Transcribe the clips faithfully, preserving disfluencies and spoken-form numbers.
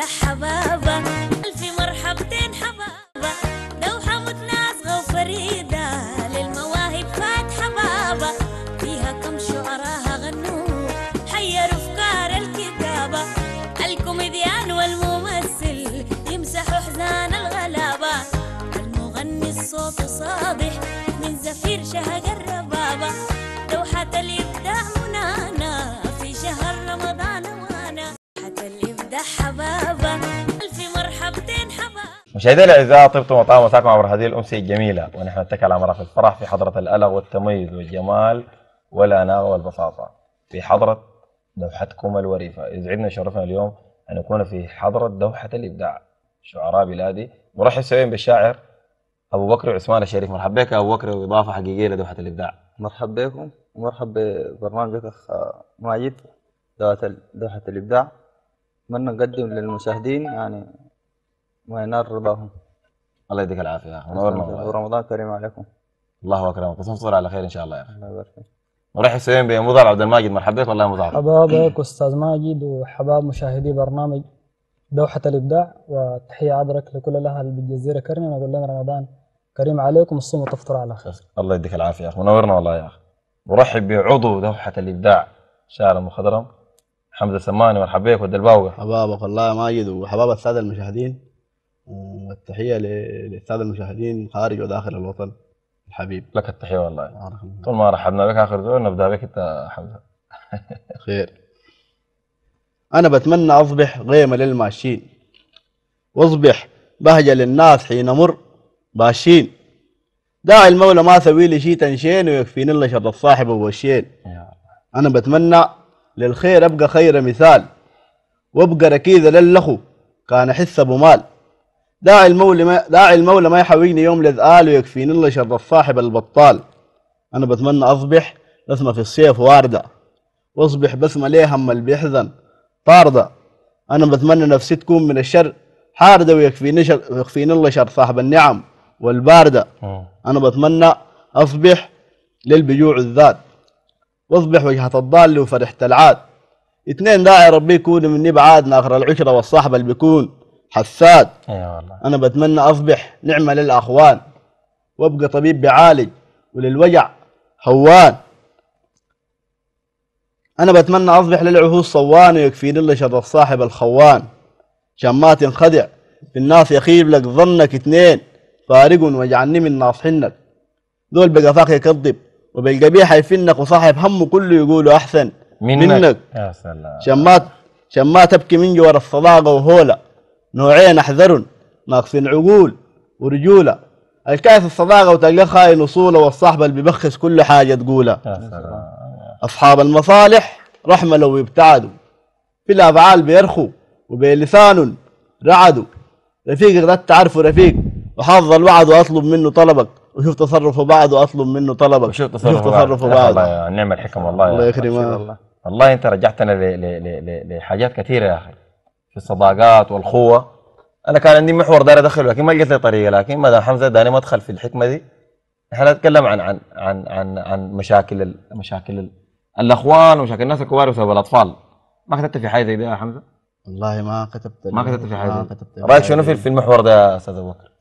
الإبداع حبابة، ألف مرحبتين حبابة، دوحة متناسقة وفريدة، للمواهب فاتحة بابا، فيها كم شعراها غنوا حيروا أفكار الكتابة، الكوميديان والممثل يمسحوا حزان الغلابة، المغني الصوت صادح من زفير شهق الربابة، دوحة الإبداع منانا في شهر رمضان وانا، دوحة الإبداع حبابة، ألف مرحبتين حبابة. مشاهدينا الاعزاء، طبتم وطاب مساكم عبر هذه الامسيه الجميله، ونحن نتكل على مرافق الفرح في حضره الالغ والتميز والجمال والاناغه والبساطه، في حضره دوحتكم الوريفه. يسعدنا ويشرفنا اليوم ان نكون في حضره دوحه الابداع، شعراء بلادي. نرحب سويا بالشاعر ابو بكر عثمان الشريف. مرحبا بك ابو بكر، واضافه حقيقيه لدوحه الابداع. مرحبا بكم ومرحبا ببرنامجك اخ ماجد دوحه الابداع. اتمنى نقدم للمشاهدين يعني ما ينال رضاهم. الله يديك العافيه يا اخي، منورنا ورمضان كريم عليكم. الله اكرمك، تصفر على خير ان شاء الله يا اخي. الله يبارك فيك. نرحب سويا بمضر عبد الماجد. مرحبا بك والله مضر. مرحبا بك استاذ ماجد وحباب مشاهدي برنامج دوحة الابداع، وتحيه عبرك لكل الاهل بالجزيره كريم، ونقول لهم رمضان كريم عليكم، الصوم وتفطروا على خير. الله يديك العافيه يا اخي، منورنا والله يا اخي. نرحب بعضو دوحه الابداع شاعر المخضرم حمزه سماني. مرحبا بك ود الباوقه. حبابك والله يا ماجد، وحباب الساده المشاهدين، والتحيه للساده المشاهدين خارج وداخل الوطن الحبيب. لك التحيه والله. طول ما رحبنا بك اخر زول نبدا بك انت حمزه. خير. انا بتمنى اصبح غيمه للماشيين، واصبح بهجه للناس حين امر باشين، داعي المولى ما سوي لي شي تنشين، ويكفيني الله شر الصاحب ووشين. انا بتمنى للخير ابقى خير مثال، وابقى ركيزه للخو كان احس ابو مال، داعي المولى ما داعي المولى ما يحويني يوم لذآل، ويكفيني الله شر الصاحب البطال. انا بتمنى اصبح بسمه في الصيف وارده، واصبح بسمه ليه هم اللي بيحزن طارده. انا بتمنى نفسي تكون من الشر حارده، ويكفيني شر ويكفيني الله شر صاحب النعم والبارده. انا بتمنى اصبح للبجوع الذات، واصبح وجهه الضال وفرحه العاد. اثنين داعي ربي يكون مني بعاد، ناخر العشره والصاحب اللي بيكون حساد. ايوه والله. انا بتمنى اصبح نعمه للاخوان، وابقى طبيب بيعالج وللوجع هوان. انا بتمنى اصبح للعهود صوان، ويكفيني الله شر الصاحب الخوان. عشان ما تنخدع في الناس يخيب لك ظنك، اثنين فارق واجعلني من ناصحنك، دول بقى فاق يكذب وبالقبيح يفنك، وصاحب همه كله يقولوا احسن منك, منك. يا سلام. شمات شمات تبكي من جوار الصداقه وهوله، نوعين احذرن ناقصين عقول ورجوله، الكايف الصداقه وتلقى خاين اصوله، والصاحب اللي بيبخس كل حاجه تقولها. يا سلام. اصحاب المصالح رحمه لو يبتعدوا، في الافعال بيرخوا وبلسان رعدوا، رفيقك ده تعرفه رفيق، وحافظ الوعد واطلب منه طلبك، وشوف تصرفه بعد واطلب منه طلبك، وشوف تصرفه, تصرفه بعد. الله نعم الحكم والله. الله يكرمك. والله انت رجعتنا لحاجات كثيره يا اخي في الصداقات والخوه. انا كان عندي محور داير ادخله لكن ما لقيت لي طريقه، لكن ما دام حمزه داني مدخل في الحكمه دي، احنا نتكلم عن عن عن عن عن مشاكل مشاكل الاخوان ومشاكل الناس الكبار بسبب الاطفال. ما كتبت في حاجه زي دي يا حمزه؟ والله ما كتبت ما كتبت في حاجه. رايك شنو في المحور ده يا استاذ ابو بكر؟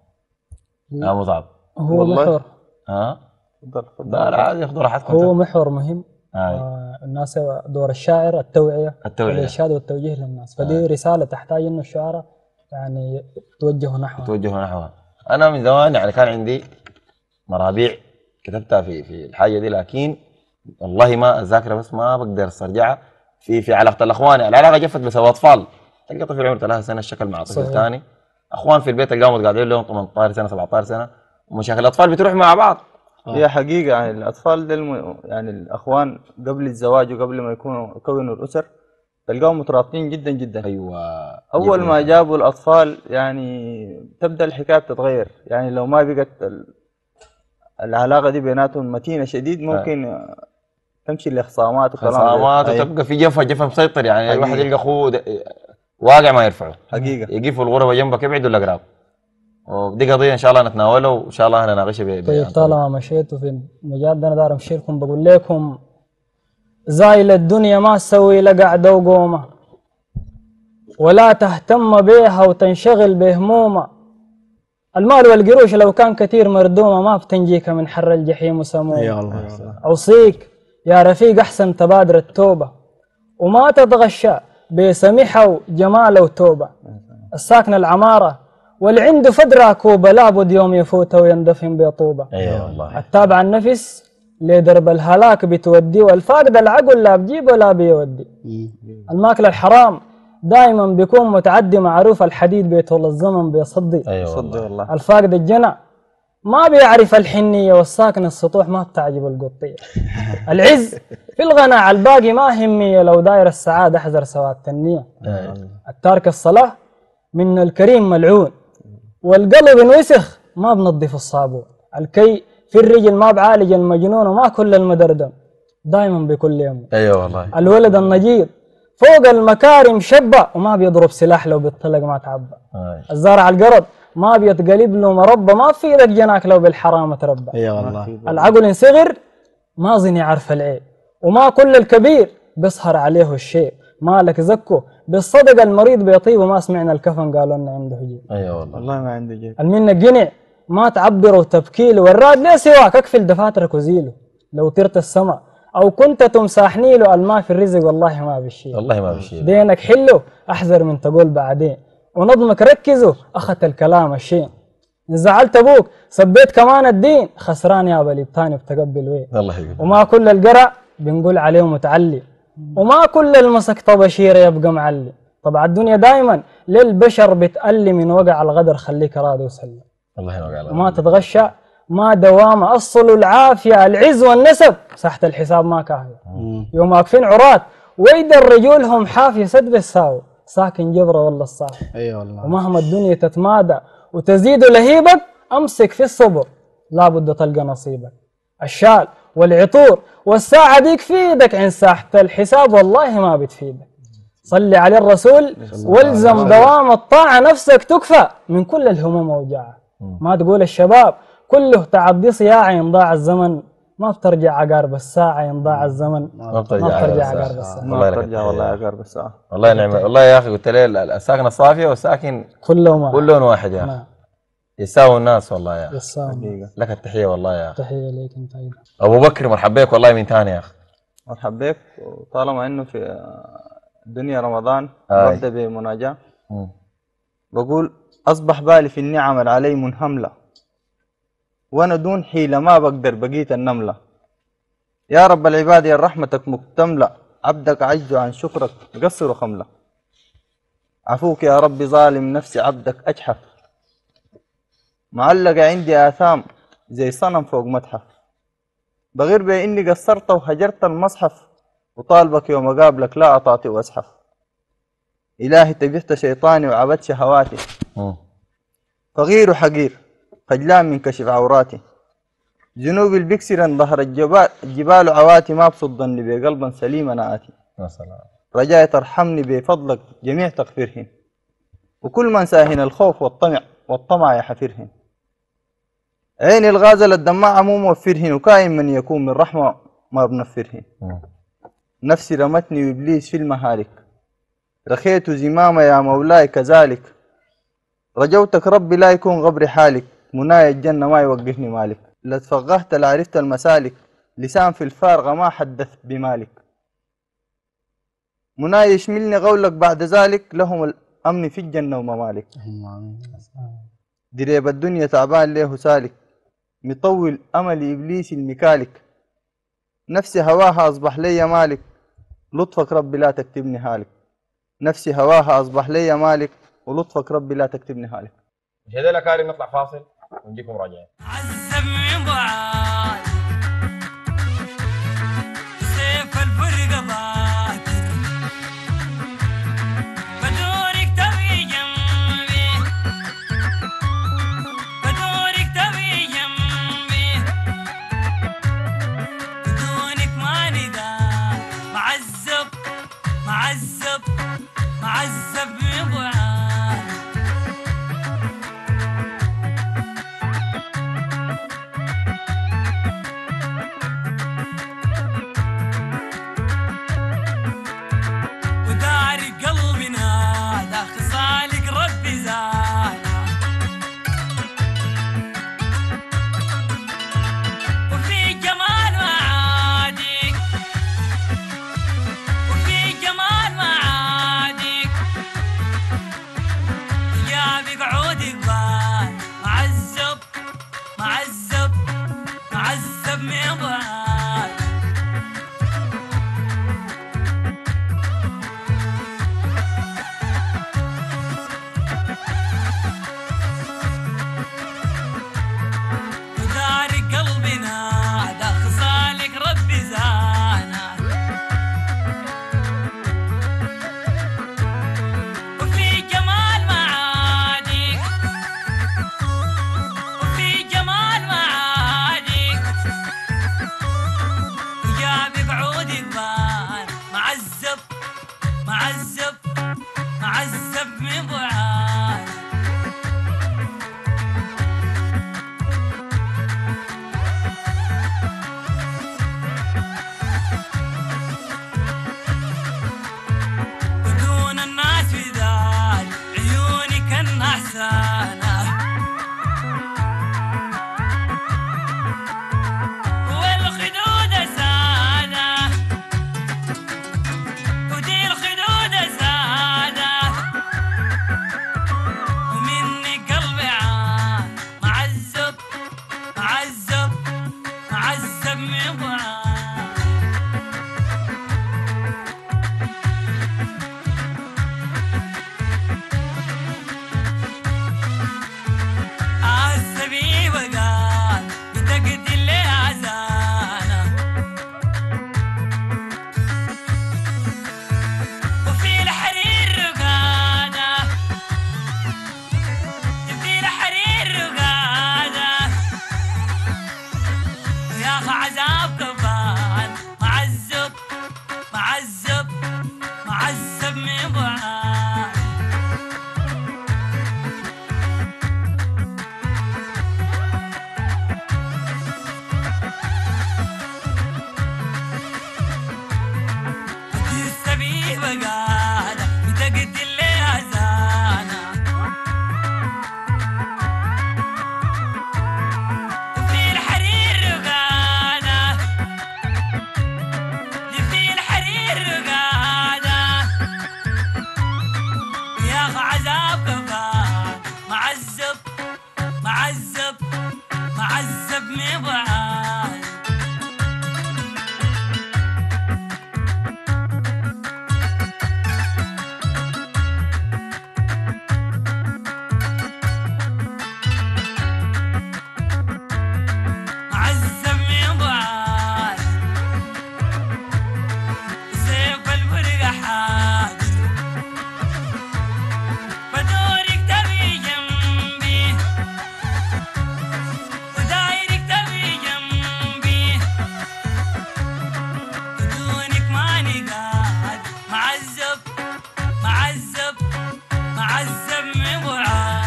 يا مصعب. هو محور ها تفضل تفضل عادي، خذوا راحتكم. هو محور مهم. آه. الناس دور الشاعر التوعيه التوعيه والارشاد والتوجيه للناس، فدي آه. رساله تحتاج انه الشعراء يعني توجهوا نحوها توجهوا نحوها. انا من زمان يعني كان عندي مرابيع كتبتها في في الحاجه دي، لكن والله ما الذاكره بس ما بقدر استرجعها. في في علاقه الاخوان، العلاقه جفت بسبب اطفال. تلقى طفل عمره ثلاث سنه الشكل مع طفل ثاني، اخوان في البيت تلقاهم قاعدين لهم ثمانية عشر سنه سبعة عشر سنه، ومشاكل الاطفال بتروح مع بعض. هي حقيقه يعني الاطفال ده الم... يعني الاخوان قبل الزواج وقبل ما يكونوا يكونوا الاسر تلقاهم مترابطين جدا جدا. ايوه. اول ما جابوا الاطفال يعني تبدا الحكايه تتغير، يعني لو ما بقت العلاقه دي بيناتهم متينه شديد ممكن آه. تمشي لاخصامات وكلام خصامات وتبقى في جفه جفه مسيطر. يعني حقيقة. الواحد يلقى اخوه واقع ما يرفعه حقيقه، يقفوا الغربه جنبك يبعدوا الاقراب. ودي قضيه ان شاء الله نتناولها وان شاء الله هنناقشها. طيب طالما مشيتوا في المجال ده انا داير امشي لكم بقول لكم زايل الدنيا ما تسوي لا قعده وقومه، ولا تهتم بيها وتنشغل بهمومة. المال والقروش لو كان كثير مردومة ما بتنجيك من حر الجحيم وسمومة. اي والله. أوصيك يا رفيق أحسن تبادر التوبة وما تتغشى بسمحة وجمال وتوبة. الساكن العمارة واللي عنده فدرة كوبة لابد يوم يفوت ويندفن بطوبة. اي والله. التابع النفس لدرب الهلاك بتودي، والفاقد العقل لا بجيب ولا بيودي. الماكل الحرام دائما بيكون متعدي، معروف الحديد بيطول الزمن بيصدي. اي صدق والله. والله. الفاقد الجنع ما بيعرف الحنية، والساكن السطوح ما بتعجب القطية. العز في الغنى الباقي ما همية، لو داير السعادة احذر سواد النية. التارك الصلاة من الكريم ملعون، والقلب انوسخ ما بنظف الصابون. الكي في الرجل ما بعالج المجنون، وما كل المدردم دائما بكل يوم. اي والله. الولد النجيب فوق المكارم شبة، وما بيضرب سلاح لو بيطلق ما تعبى. الزارع القرض ما بيتقلب له مربى، ما في ايدك جناك لو بالحرام تربى. اي والله. العقل انصغر ما ظن يعرف العيب، وما كل الكبير بيسهر عليه الشيء. مالك زكو بالصدق المريض بيطيب، وما سمعنا الكفن قالوا لنا عنده جيب. اي والله. والله ما عنده جيب. المنة جنع ما تعبر وتبكيله، والراد ليه سواك اكفل دفاترك وزيله. لو طرت السماء او كنت تمساحني له، الماء في الرزق والله ما بشيل. والله ما بشيل. دينك حله احذر من تقول بعدين، ونظمك ركزه اخذت الكلام الشين. إن زعلت ابوك سبيت كمان الدين، خسران يا بلي الثاني بتقبل وين. الله يقول. وما كل القرع بنقول عليه متعلي، وما كل المسك طبشيره يبقى معلي. طبعا الدنيا دائما للبشر بتألي، من وقع الغدر خليك راضي وسلم. الله ينور. وما تتغشى ما دوام أصل العافية، العز والنسب ساحة الحساب ما كاهية. يوم واقفين عراة ويد الرجول هم حافية سد بالساو، ساكن جبرة والله الصاف. اي والله. ومهما الدنيا تتمادى وتزيد لهيبك، أمسك في الصبر لابد تلقى نصيبك. الشال والعطور والساعة ديك في ايدك، عن ساحة الحساب والله ما بتفيدك. صلي على الرسول والزم دوام الطاعة، نفسك تكفى من كل الهموم ووجاعها. ما تقول الشباب كله تعدي صياعة، ينضاع الزمن ما بترجع عقارب الساعة. ينضاع الزمن ما بترجع عقارب الساعة. ما بترجع والله عقارب الساعة. والله نعم. والله يا اخي قلت لي الساكن الصافية والساكن كلهم كل لون واحد يا اخي، يساوي الناس والله يا اخي. يساوي. لك التحية والله يا اخي. تحية ليك انت ايضا. ابو بكر مرحبا بك والله من ثاني يا اخي. مرحبا بك. وطالما انه في الدنيا رمضان آه. ببدأ بمناجاة. بقول أصبح بالي في النعم علي منهملة، وأنا دون حيلة ما بقدر بقيت النملة. يا رب العباد يا رحمتك مكتملة، عبدك عجز عن شكرك قصر خملة. عفوك يا رب ظالم نفسي عبدك أجحف، معلقة عندي آثام زي صنم فوق متحف. بغير بإني قصرت وهجرت المصحف، وطالبك يوم أقابلك لا أطاطي وأزحف. إلهي تبعت شيطاني وعبدت شهواتي، فقير وحقير خجلان من كشف عوراتي. جنوب البكسر ظهر الجبال الجبال عواتي، ما بصدني بقلبا سليما نآتي. رجاء ترحمني بفضلك جميع تغفرهن، وكل من ساهن الخوف والطمع والطمع يحفرهن. عيني الغازل الدماء مو موفرهن، وكائن من يكون من رحمة ما بنفرهن. نفسي رمتني وإبليس في المهالك، رخيت زمام يا مولاي كذلك. رجوتك ربي لا يكون غبر حالك، منايا الجنة ما يوقفني مالك. لتفقهت لعرفت المسالك، لسان في الفارغة ما حدث بمالك. منايا يشملني قولك بعد ذلك، لهم الأمن في الجنة وممالك. دريب الدنيا تعبان ليه سالك، مطول أمل إبليس المكالك. نفسي هواها أصبح لي مالك، لطفك ربي لا تكتبني هالك. نفسي هواها أصبح لي مالك، ولطفك ربي لا تكتبني هالك. مش هذول كاري نطلع فاصل ونجيكم راجعين. عذب من بعاد سيف الفرقة باكر، بدورك تبي جنبي، بدورك تبي جنبي، بدونك ما ندار. معذب معذب معذب من بعاد. وداري قلبي نادي من بعاد بدون الناس في ذال عيوني كالنحسانة والخدود سادة ودي الخدود سادة ومني قلبي عاد معذب معذب معذب من بعاد عالسبي وقال بتقتل لي عزانة وفي الحرير رقادة في الحرير رقادة ويا أخ عذاب كفان معذب معذب معذب من بعاد ودي السبي وقالة بتقتل لي عزانة وفي الحرير رقادة في الحرير رقادة يا أخ عذاب كفان معذب معذب معذب من بعاد معذب من بعاد سيف الفرقة حاضر بدورك تبي جنبي ودايرك تبي جنبي بدونك ماني قاعد معذب معذب معذب من بعاد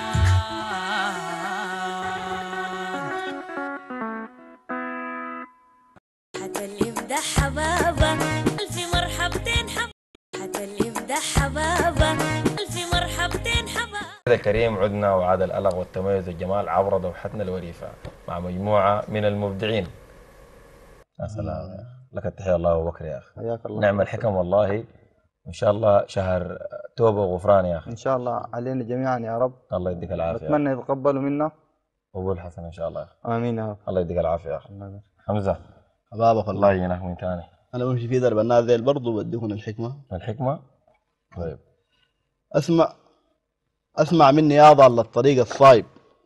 حتى اللي يمدح حبابه ألف مرحبتين حبابه حتى اللي يمدح حبابه ألف مرحبتين حبابه كذا كريم عدنا وعاد الألغ والتميز والجمال عبر دوحتنا الوريفة مع مجموعة من المبدعين. يا سلام يا أخي. لك التحية الله أبو بكر يا أخي. حياك الله. نعم الحكم والله. إن شاء الله شهر توبة وغفران يا أخي. ان شاء الله علينا جميعا يا رب. الله يديك العافية. بتمنى يتقبلوا منا. قبول حسن إن شاء الله يا أخي. امين يا رب. الله يديك العافية يا أخي. الله يبارك. حمزة حبابك الله والله. يعينك من ثاني. انا بمشي في درب الناس ذيل برضه بديكم الحكمه. الحكمة. طيب. اسمع اسمع مني يا ضال الطريق الصايب،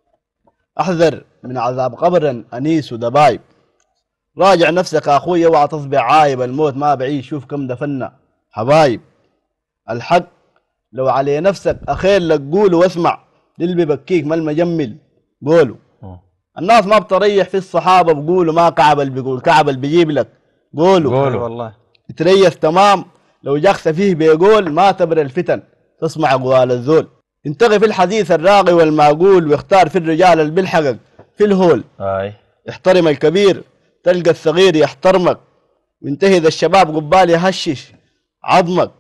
احذر من عذاب قبر انيس ودبايب. راجع نفسك يا اخوي اوعى تصبح عايب، الموت ما بعيد شوف كم دفنا حبايب. الحق لو علي نفسك اخير لك قوله واسمع، للي ببكيك ما المجمل قولوا. مم. الناس ما بتريح في الصحابه بقولوا ما كعب اللي بيقول، كعب اللي بيجيب لك قولوا. قولوا. أي والله. تريث تمام لو جاك فيه بيقول ما تبر الفتن تسمع قوال الذول. انتغي في الحديث الراقي والمعقول واختار في الرجال اللي بالحقق في الهول. هاي. احترم الكبير تلقى الصغير يحترمك، وانتهي الشباب قبال يهشش عظمك.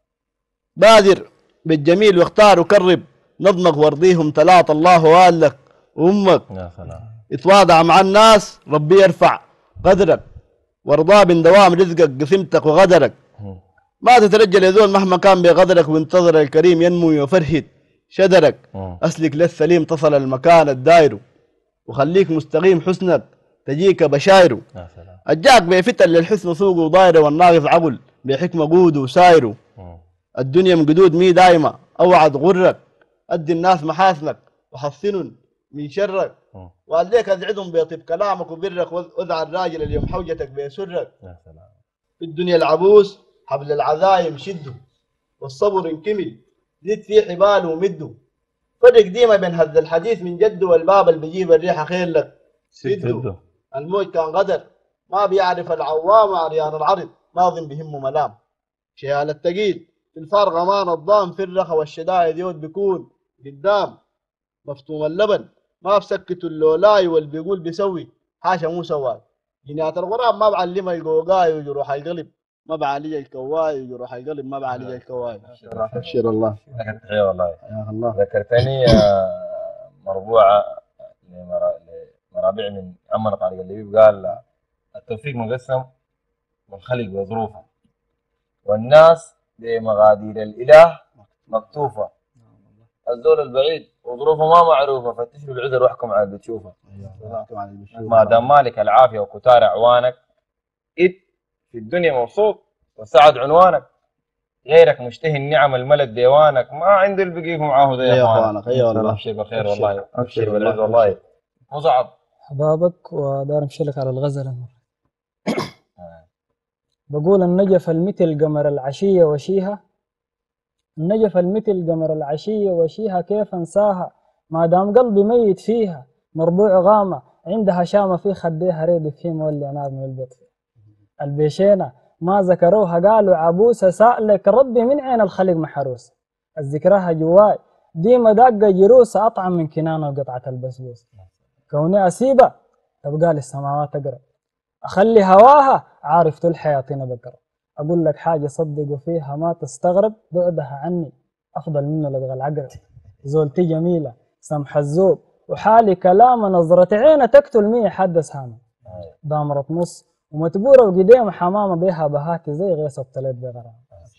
بادر بالجميل واختار وكرب نظمك وارضيهم ثلاث الله والك وامك. يا سلام. اتواضع مع الناس ربي يرفع قدرك، وارضاه من دوام رزقك قسمتك وغدرك. مم. ما تترجل يا زول مهما كان بقدرك، وانتظر الكريم ينمو وفرهد شدرك. مم. اسلك للسليم تصل المكان الدايره، وخليك مستقيم حسنك تجيك بشايره. يا سلام. اجاك بفتن للحسن سوقه ودايره، والناقص عقل بحكمه قوده وسايره. مم. الدنيا من قدود مي دايمه اوعى تغرك، ادي الناس محاسنك وحصنن من شرك. مم. وقال ازعدهم بيطيب كلامك وبرك، وادعى الراجل اليوم حوجتك بيسرك. يا سلام. في الدنيا العبوس حبل العزايم شده، والصبر انكمل زيد في حباله ومده. فرق ديما بين هذا الحديث من جده، والباب اللي بيجيب الريحه خير لك سده. سده. الموج كان غدر ما بيعرف العوام عريان العرض، ناظم بهمه ملام. شيال التقيل في الفارغة ما نظام في الرخا والشدايد يود بيكون قدام مفتوم اللبن ما بسكتوا اللولاي واللي بيقول بيسوي حاشا مو سواي. جنيات الغراب ما بعلمها القوقاي وجروح القلب ما بعالج الكواي وجروح القلب ما بعالج الكواي. ابشر الله. لك تحية والله. يا الله. ذكرتني آه، مربوعة لمرا- لمرابع من عمنا طارق اللبيب قال التوفيق مقسم والخلق بظروفه والناس بمقادير الإله مكتوفة. الزول البعيد وظروفه ما معروفة فتش له العذر واحكم على اللي تشوفه. ما دام مالك العافية وكتار أعوانك إد في الدنيا مبسوط وسعد عنوانك. غيرك مشتهي النعم الملك ديوانك ما عنده اللي بيقيف معاه زي يا اخوانك. اخوانك اي والله. ابشر بالخير والله. ابشر بالعز والله. مو صعب. حبابك ودار مشلك على الغزل المرة. بقول النجف المثل قمر العشية وشيها، النجف المثل قمر العشية وشيها كيف انساها ما دام قلبي ميت فيها. مربوع غامة عندها شامة في خديها ريد في مولي نار من البيت فيها. البيشينة ما ذكروها قالوا عبوسة سألك ربي من عين الخلق محروسة. الذكراها جواي ديما داقة جروسة أطعم من كنانة وقطعة البسبوسة. كوني أسيبة تبقى للسماوات أقرب، أخلي هواها عارف الحياطين بقرب. أقول لك حاجة صدق وفيها ما تستغرب بعدها عني أفضل منه لدغ العقرب. زولتي جميلة سمح الزوب وحالي كلامة نظرة عينة تقتل مية حدث هامة. دامرة نص ومتبورة وقديم حمامة بيها بهاتي زي غيصة ابتليت بغرام.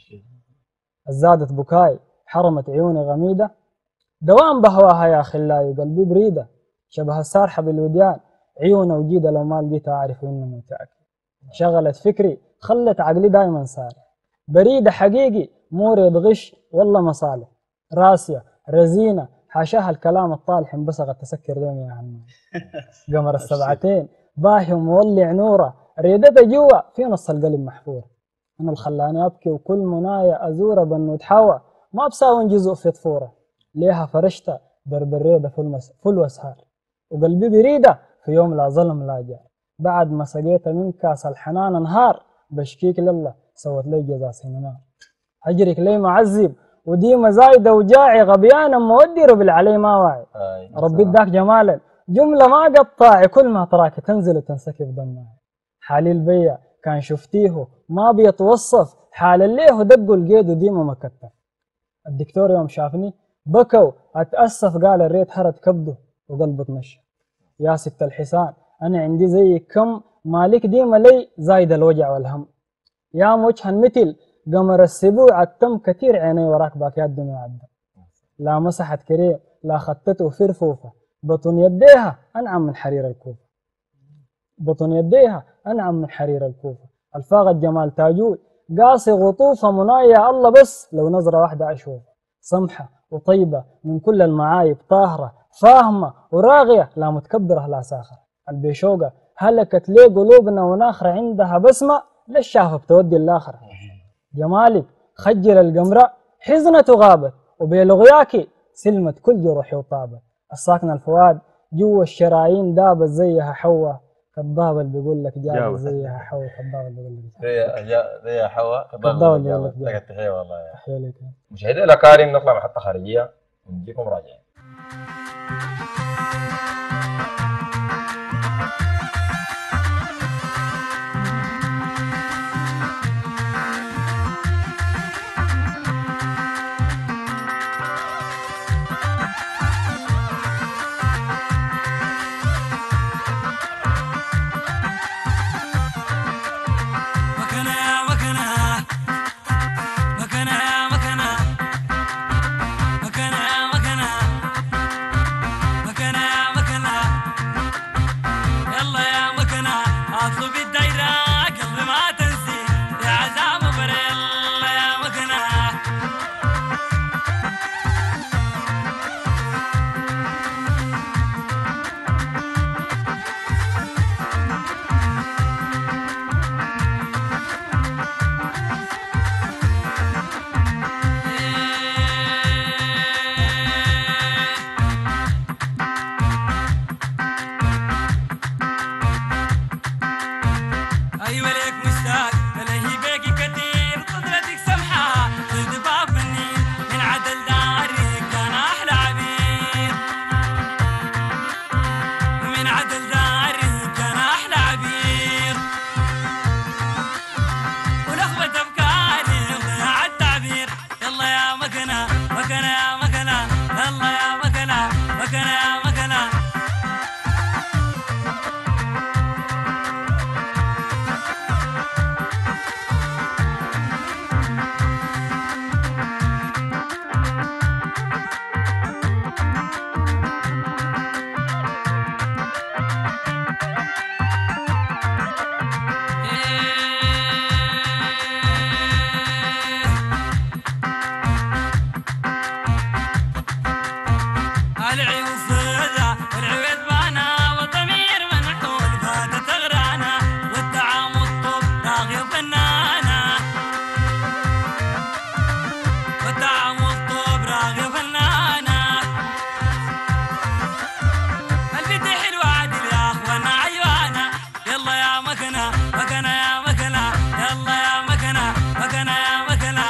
الزادت بكاي حرمت عيوني غميدة دوام بهواها يا خلاي وقلبي بريدة شبه السارحة بالوديان عيونة وجيدة لو ما لقيتها أعرف إنه متأكد. شغلت فكري خلت عقلي دايما سارح بريدة حقيقي مورد غش والله مصالح راسية رزينة حاشاها الكلام الطالح انبسغت تسكر ديمي يا عمي. قمر السبعتين باهي ومولع نوره ريدتها جوا في نص القلب محفور. أنا اللي خلاني أبكي وكل منايا أزوره بنود حوا ما بساوي جزء في طفورة ليها فرشتة درب الريدة فل, فل وسهار وقلبي بريدة في يوم لا ظلم لا جار. بعد ما سقيت من كاس الحنان انهار بشكيك لله سوت لي جزاء سينما. هجرك لي معذب وديما زايدة وجاعي غبيانا مودي ربل علي ما واعي. ربي اداك جمالا جملة ما قطاعي كل ما تراك تنزل وتنسكب دمها. حالي البيع كان شفتيه ما بيتوصف حال الليه دقوا القيد وديما ما كتف. الدكتور يوم شافني بكوا اتأسف قال الريت هرد كبده وقلبه تمشى. يا ست الحسان أنا عندي زي كم مالك ديما لي زايد الوجع والهم. يا موجها مثل قمر السبوع التم كثير عيني وراك باك يد ما عدى. لا مسحت كريم لا خطته في رفوفه بطن يديها أنعم من حرير الكوفة. بطن يديها أنعم من حرير الكوفة. الفاغت جمال تاجول قاسي غطوفة منايا الله بس لو نظرة واحدة أشوف. سمحة وطيبة من كل المعايب طاهرة فاهمة وراغية لا متكبرة لا ساخرة. البيشوقة هلكت لي قلوبنا وناخرة عندها بسمة ليش شافة بتودي الآخرة. جمالك خجل القمراء حزنة غابت وبيلغياكي سلمت كل جروحي وطابت. الساكنة الفؤاد جوا الشرايين دابت زيها حوا كالضاب اللي بيقول لك جابت زيها حوا كالضاب اللي بيقول لك زي زي حوا كالضاب اللي بيقول لك لك التحية والله. تحية لك. مشاهدينا الأكارم نطلع محطة خارجية ونجيكم راجعين. مكانها مكنة يا مكنة يلا يا مكنة مكنة يا مكنة العيون سوداء والعويد بانا والضمير منحول فاتت غرانا والدعام والطوب راغي فنانا والدعام والطوب راغي فنانا البيت حلوة عدل يا اخوانا عيوانا يلا يا مكنة مكنة يا مكنة يلا يا مكنة مكنة يا مكنة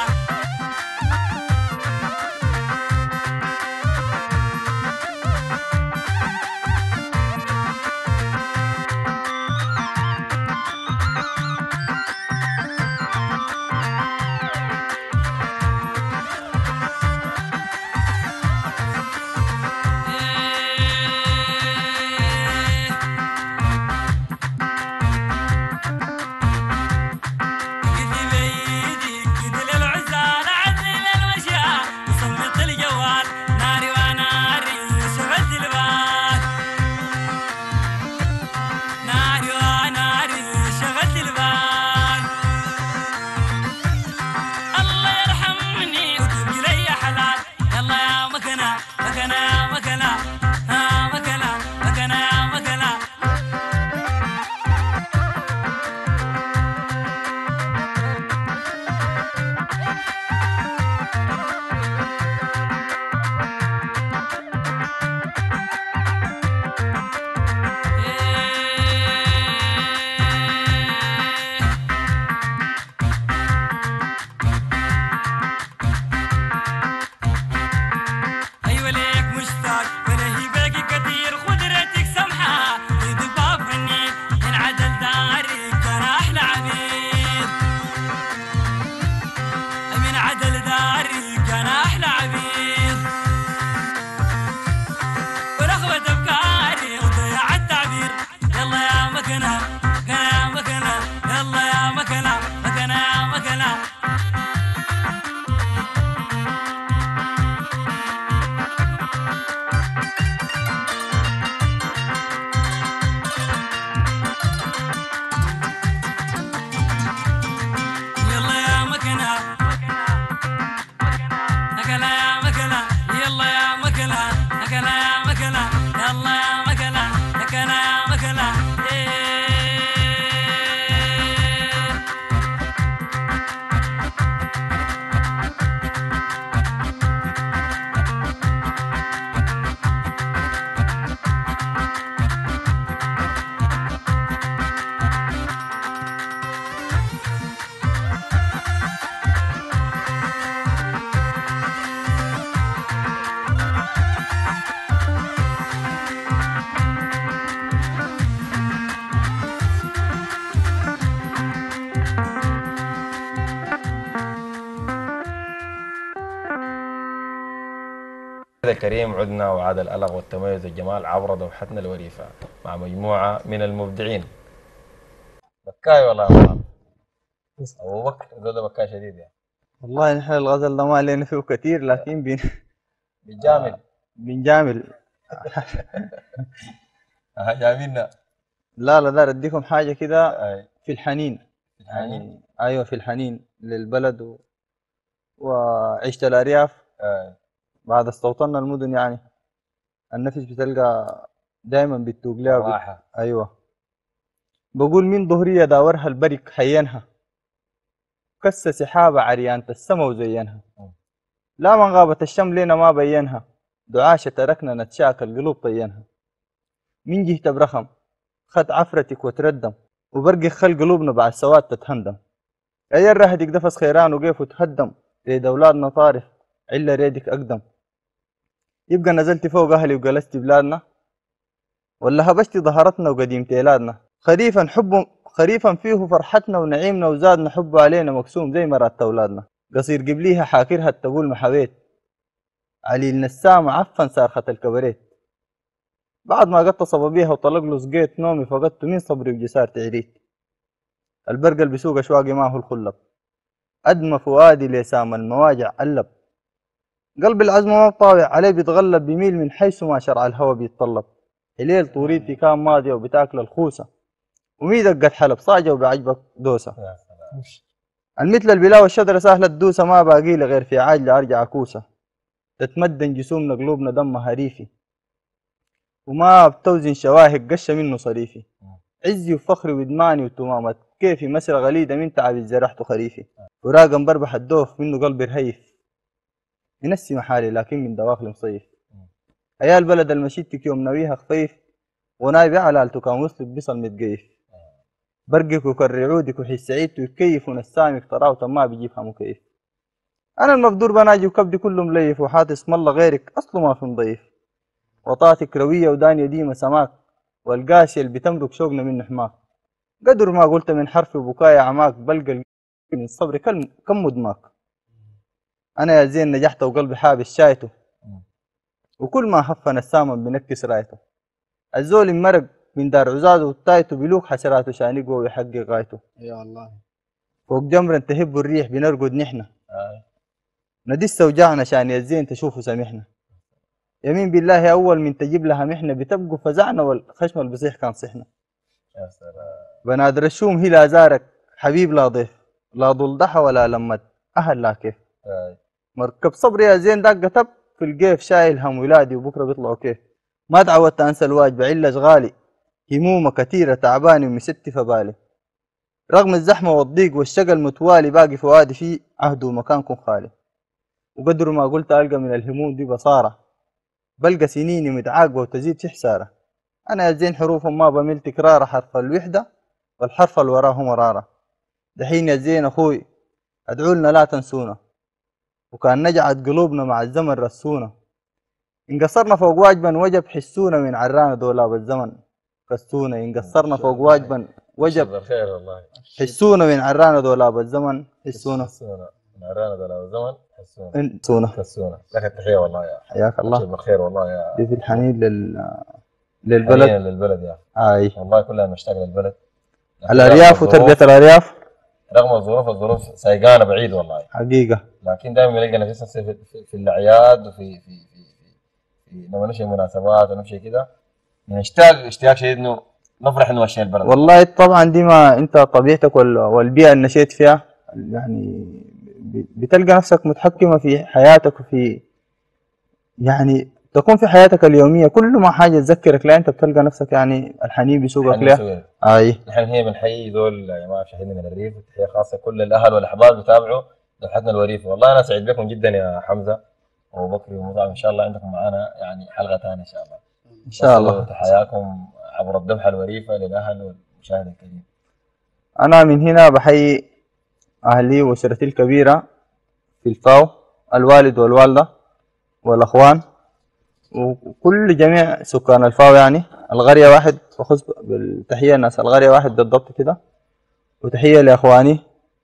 كذا كريم عدنا وعاد الألغ والتميز والجمال عبر دوحتنا الوريفة مع مجموعة من المبدعين. بكاي والله يا مرحبا. أبو بكر زول بكاي شديد يعني. والله نحن الغزل ده ما علينا فيه كثير لكن بين بنجامل بنجامل ها جاملنا. لا لا دار اديكم حاجة كده أي. في الحنين الحنين. يعني ايوه في الحنين للبلد و... وعشت الأرياف. أي. بعد استوطنا المدن يعني النفس بتلقى دائما بتوق لها بت... راحة. ايوه بقول من ظهرية داورها البرك حينها كس سحابة عريانة السما وزينها لا من غابت الشم لنا ما بينها دعاشة تركنا نتشاك القلوب طينها من جهة برخم خد عفرتك وتردم وبرقي خل قلوبنا بعد سواد تتهندم أي رهدك دفس خيران وقيف وتهدم ريد أولادنا طارف علا ريدك أقدم يبقى نزلت فوق أهلي وجلست بلادنا ولا هبشت ظهرتنا وقديمت إيلادنا خريفا حب خريفا فيه فرحتنا ونعيمنا وزادنا حب علينا مقسوم زي مرات أولادنا قصير قبليها حاكرها تقول محبيت علي النسام عفن صارخة الكبريت، بعد ما قطص بيها وطلق له سقيت نومي فقدت من صبري وجسار تعريت. البرق اللي بيسوق أشواقي ما هو الخلب، أدمى فؤادي لسام المواجع قلب. قلب العزم ما طاوع عليه بيتغلب، بيميل من حيث ما شرع الهوى بيتطلب. حليل طوريتي كان ماضية وبتاكل الخوسة، ومي دقت حلب صاجة وبعجبك دوسة. المثل البلا والشجرة سهلة الدوسة، ما باقي لي غير في عاجلة أرجع كوسة. تتمدن جسومنا قلوبنا دمها ريفي، وما بتوزن شواهق قشة منه صريفي. عزي وفخري وادماني وتمامة كيفي، مسرة غليدة من تعب زرعت خريفي. وراقا بربح الدوف منه قلبي رهيف، ينسي محالي لكن من دواخل مصيف. يا البلد المشيتك يوم ناويها خفيف، ونايبي علالته كان وصلت بصل متقيف. برقك وكرعودك وحس سعيدت ويكيف، ونسامك طراوة ما بيجيبها مكيف. أنا المفدور بناجي وكبدي كله مليف، وحاتي اسم الله غيرك أصله ما في مضيف. وطاتك روية ودانية ديمة سماك، والقاسي اللي بتمرق شوقنا من حماك. قدر ما قلت من حرف وبكايا عماك، بلقى من الصبر كم مدماك. أنا يا زين نجحت وقلبي حابس شايته، وكل ما حفن السامن بنكس رايته. الزول مرق من دار عزاز وتايته، بلوك حسراته شان يقوى ويحقق غايته. يا والله فوق جمر تهب الريح بنرقد نحن، ندس وجعنا شان يا زين تشوفه سامحنا. يمين بالله أول من تجيب لها محنة، بتبقوا فزعنا والخشم اللي بصيح كان صحنا. يا سلام. بنادر الشوم هي لا زارك حبيب لا ضيف، لا ضلدحة ولا لمت أهل لا كيف. آه. مركب صبري يا زين دق تب في القيف، شايل هم ولادي وبكرة بيطلعوا كيف. ما تعودت أنسى الواجب علة أشغالي، همومة كثيرة تعباني ومستفة بالي. رغم الزحمة والضيق والشقى المتوالي، باقي فؤادي فيه عهد ومكانكم خالي. وقدر ما قلت ألقى من الهموم دي بصارة، بلقى سنيني متعاقبة وتزيد في حسارة. أنا يا زين حروف ما بميل تكرار، حرف الوحدة والحرف اللي وراه مرارة. دحين يا زين أخوي أدعو لنا لا تنسونا، وكان نجعت قلوبنا مع الزمن رسونا. إن قصرنا فوق واجبا وجب حسونا، من عرانا دولاب الزمن كسونا. إن قصرنا فوق واجبا وجب الخير والله. حسونا، من عرانا دولاب الزمن حسونا. حسونا من عرانا دولاب الزمن حسونا. انسونا. حسونا. لك التحية والله يا حياك الله. أبشر بالخير والله يا. دي في الحنين لل للبلد. حنين للبلد يا اي والله كلنا مشتاق للبلد. الأرياف وتربية الأرياف رغم الظروف الظروف سايقانا بعيد والله حقيقة، لكن دائما نلقى نفسنا في, في, في الأعياد وفي في في في, في لما نمشي مناسبات ونمشي كده نشتاق اشتياق شديد انه نفرح انه ماشيين البلد. والله طبعا دي ما انت طبيعتك وال- والبيئة اللي نشيت فيها، يعني ب- بتلقى نفسك متحكمة في حياتك، وفي يعني تكون في حياتك اليومية كل ما حاجة تذكرك لا انت بتلقى نفسك يعني الحنين بيسوقك حنين لها. سويل. اي نحن هي بنحيي ذول يا جماعه شاهدين من الريف، وتحيه خاصه كل الاهل والاحباب بتابعوا لوحتنا الوريف. والله انا سعيد بكم جدا يا حمزه وابو بكر ومطعم، ان شاء الله عندكم معانا يعني حلقه ثانيه ان شاء الله. ان شاء الله. وصلوا تحياكم عبر الذبحه الوريفه للاهل والمشاهد الكريم. انا من هنا بحيي اهلي واسرتي الكبيرة في الفاو، الوالد والوالدة والاخوان وكل جميع سكان الفاو، يعني القرية واحد، وخص بالتحية الناس القرية واحد بالضبط كده. وتحية لإخواني،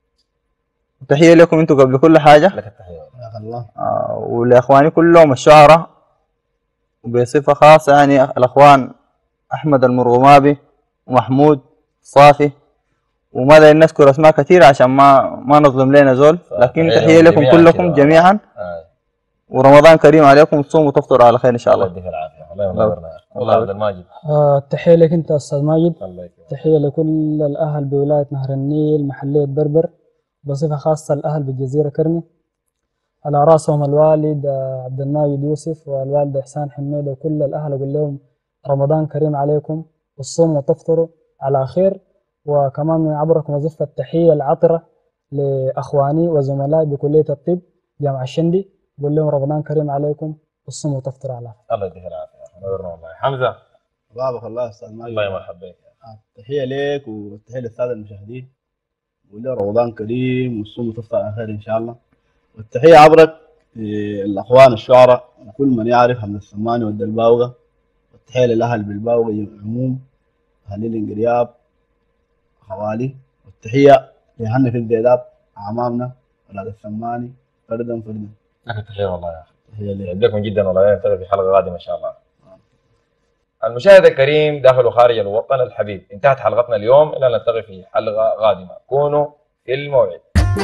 وتحية لكم انتوا قبل كل حاجة. لك التحيه. يا الله. آه ولإخواني كلهم الشعراء، وبصفة خاصة يعني الأخوان أحمد المرغمابي ومحمود صافي، وماذا نذكر أسماء كثيرة عشان ما ما نظلم لنا زول، لكن تحية لكم جميعاً كلكم كده. جميعا. آه. ورمضان كريم عليكم، تصوموا وتفطروا على خير إن شاء الله الله. يديك العافيه. الله ينورنا. والله عبد الماجد. آه تحية لك أنت أستاذ ماجد، الله يكرمك. تحية لكل الأهل بولاية نهر النيل محلية بربر، بصفة خاصة الأهل بالجزيرة كرمي، على راسهم الوالد آه، عبد الماجد يوسف والوالد إحسان حميدة وكل الأهل. أقول لهم رمضان كريم عليكم، والصوم وتفطروا على خير. وكمان من عبركم وظيفة التحية العطرة لأخواني وزملائي بكلية الطب جامعة الشندي، بقول لهم رمضان كريم عليكم، والصوم وتفطروا على خير. الله يديك العافيه. نورنا والله. حمزه بابك الله استاذ ماجد. الله يمرحب بك. تحية لك وتحية للسادة المشاهدين، ولله رمضان كريم والصوم تفطر على خير إن شاء الله. والتحية عبرك الأخوان الشعراء وكل من يعرف حمد السماني والدلباوغة، والتحية للأهل بالباوغة عموم، أهالي الانقرياب، خوالي، والتحية لهنا في الديداب أعمامنا ولاد السماني فردا فردا. لك التحيه والله يا اخي. هي اللي يعجبكم جدا والله. نلتقي في حلقه قادمه ان شاء الله. المشاهد الكريم داخل وخارج الوطن الحبيب، انتهت حلقتنا اليوم، الى نلتقي في حلقه قادمه، كونوا في الموعد.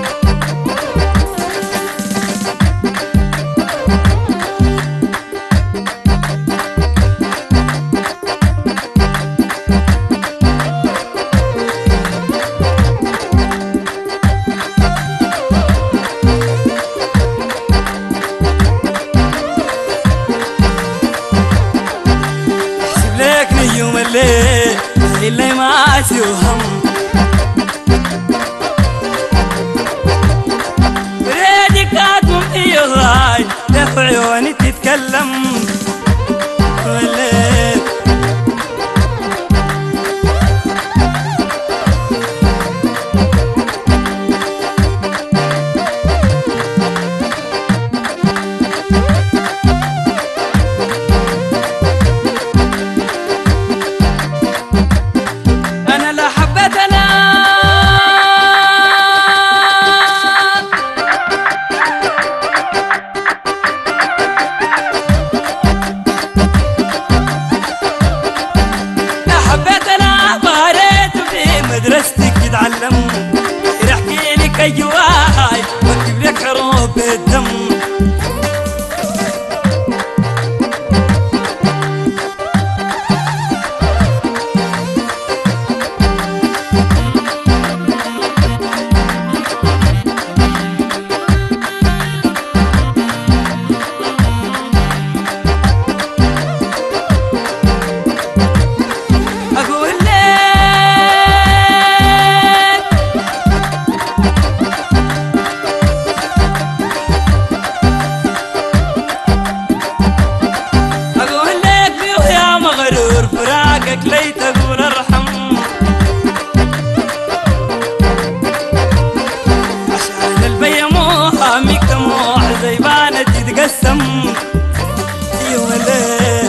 الليل اللي ما وهم بريدك كاتم في غاي لف عيوني تتكلم والليل مدرستك يتعلم يحكي لك اجواي واكتب لك حروف بالدم لي تقول ارحم عشان البي مو حاميك دموع زي بانة تتقسم ايوه ليه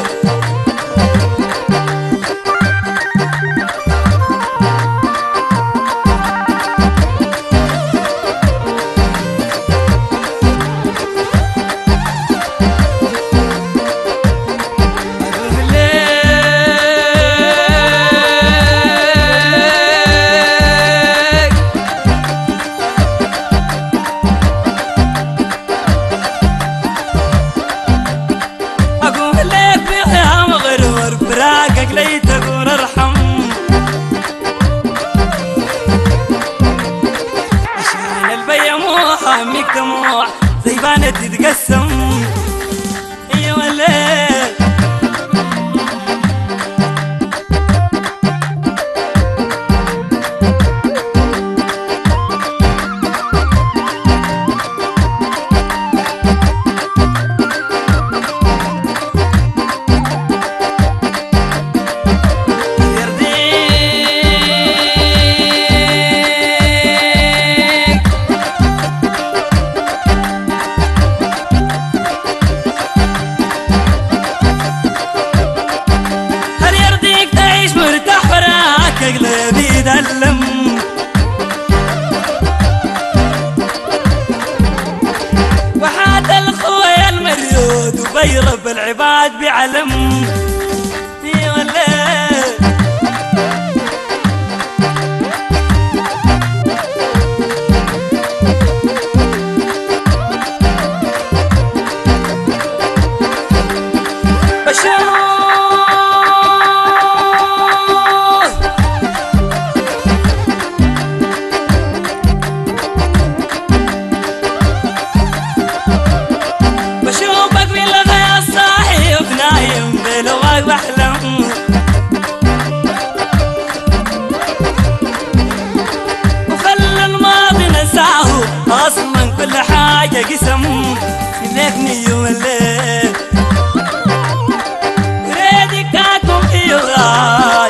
لي تقول ارحم عشان البي مو حاميك دموع زي بانة تتقسم ايوه ليه قلبي يدلم وحاد الخوي المريود وبيرب العباد بعلم في وليه بشوف بحلم وخلى الماضي نساه اصلا كل حاجه قسم لكني يوم الليل ريدي كاتم في غاي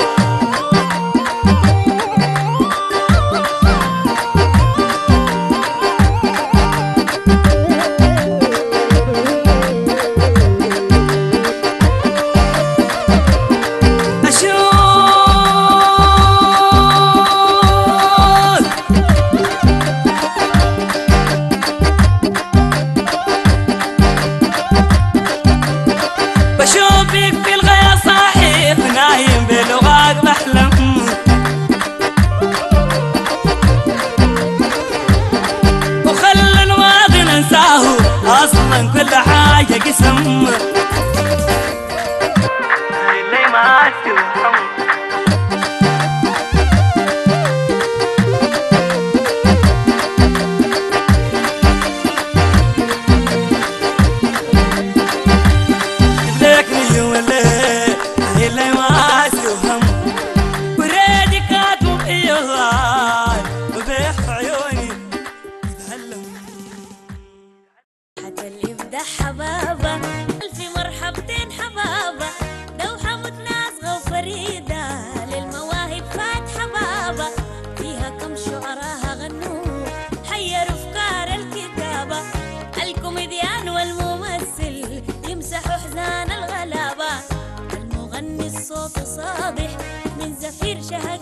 بيك في الغيا صاحي نايم بلغاك بحلم وخلي الماضي ننساه اصلا كل حاجه قسم اللي ما تفهم حبابة ألف مرحبتين حبابة دوحة متناسقة وفريدة للمواهب فات حبابة فيها كم شعراها غنوا حيروا أفكار الكتابة الكوميديان والممثل يمسحوا حزان الغلابة المغني الصوت صادح من زفير شهر